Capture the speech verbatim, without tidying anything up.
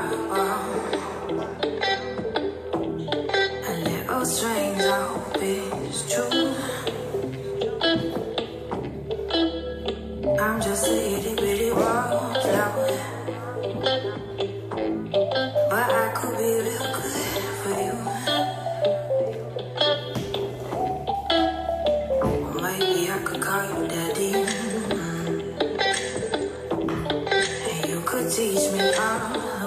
A little strange, I hope it's true. I'm just a itty bitty wallflower, but I could be real good for you. Or maybe I could call you daddy, mm. And you could teach me all